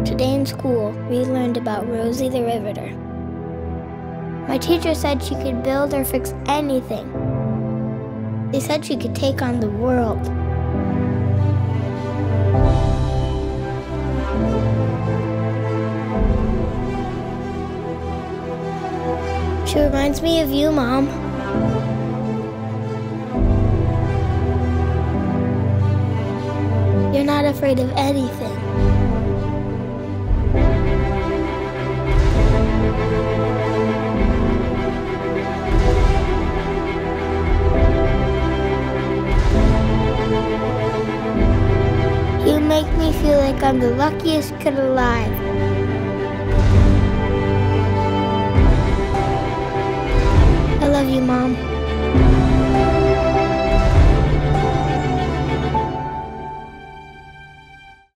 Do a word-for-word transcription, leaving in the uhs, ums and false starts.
Today in school, we learned about Rosie the Riveter. My teacher said she could build or fix anything. They said she could take on the world. She reminds me of you, Mom. You're not afraid of anything. You make me feel like I'm the luckiest kid alive. I love you, Mom.